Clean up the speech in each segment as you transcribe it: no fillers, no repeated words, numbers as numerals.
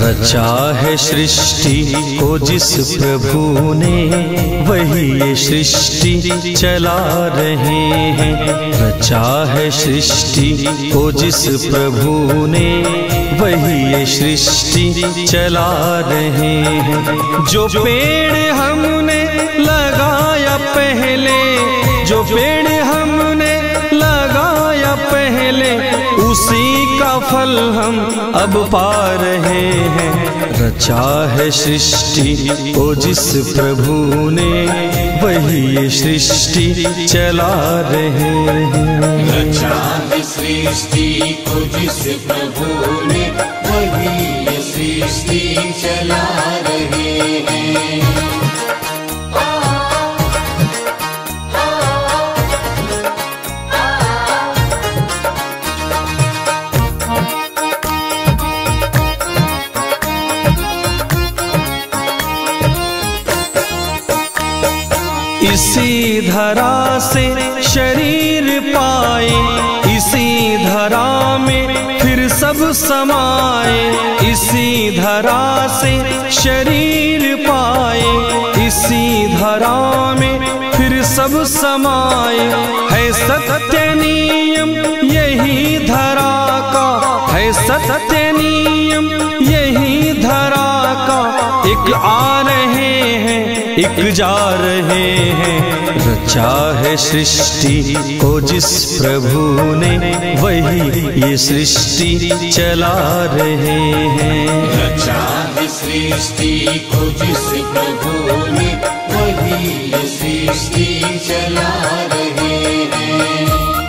रचा है सृष्टि को जिस प्रभु ने, वही ये सृष्टि चला रहे हैं। रचा है सृष्टि को जिस प्रभु ने, वही ये सृष्टि चला रहे हैं। जो पेड़ हमने लगाया पहले, जो पेड़ हमने लगाया पहले, उसी का फल हम अब पा रहे हैं। रचा है सृष्टि को जिस प्रभु ने, वही ये सृष्टि चला रहे हैं। रचा है सृष्टि को जिस प्रभु ने, वही ये सृष्टि चला रहे हैं। इसी धरा से शरीर पाए, इसी धरा में फिर सब समाए। इसी धरा से शरीर पाए, इसी धरा में फिर सब समाए। है सत्य नियम यही धरा का, है सत्य नियम यही धरा का। एक आ रहे हैं, एक जा रहे हैं। रचा है सृष्टि को जिस प्रभु ने, वही ये सृष्टि चला रहे हैं। रचा है सृष्टि को जिस प्रभु ने, वही ये सृष्टि चला रहे हैं।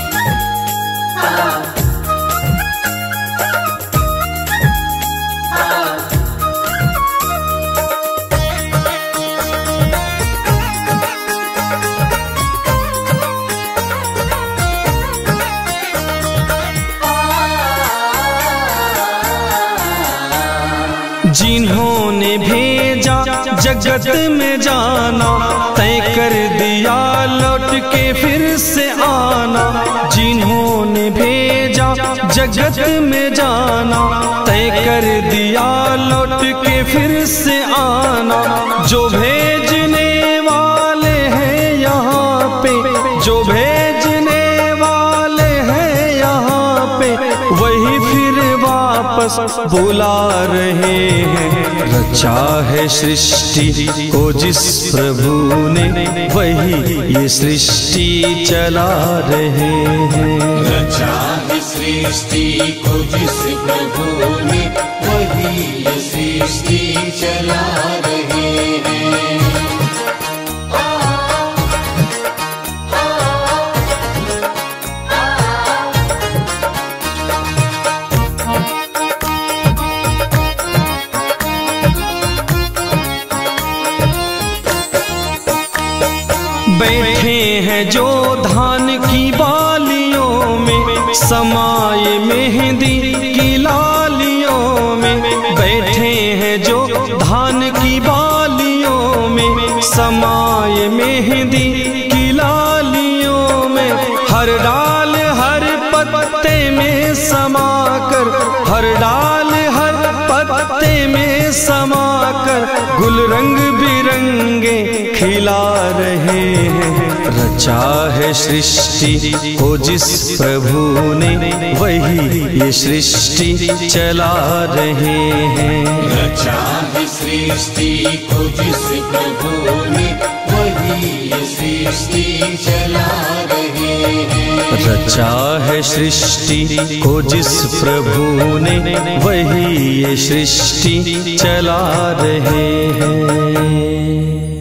जिन्होंने भेजा जगत में जाना, तय कर दिया लौट के फिर से आना। जिन्होंने भेजा जगत में जाना, तय कर दिया लौट के फिर से आना। जो भेजने वाले हैं यहाँ पे, जो भेजने वाले हैं यहाँ पे, वही फिर वापस बुला रहे हैं। रचा है सृष्टि को जिस प्रभु ने, वही ये सृष्टि चला रहे हैं। रचा है सृष्टि को जिस प्रभु ने, वही ये सृष्टि चला रहे हैं। बैठे हैं जो धान की बालियों में, समाये मेहंदी की लालियों में। बैठे हैं जो धान की बालियों में, समाये मेहंदी की लालियों में। हर डाल हर पत्ते में समाकर, हर डाल हर पत्ते में समाकर, गुल रंग बिरंगे खिला रहे हैं। रचा है सृष्टि को जिस प्रभु ने, वही ये सृष्टि चला रहे हैं। रचा है सृष्टि को जिस प्रभु ने, वही ये सृष्टि चला रहे हैं। रचा है सृष्टि को जिस प्रभु ने, वही ये सृष्टि चला रहे हैं।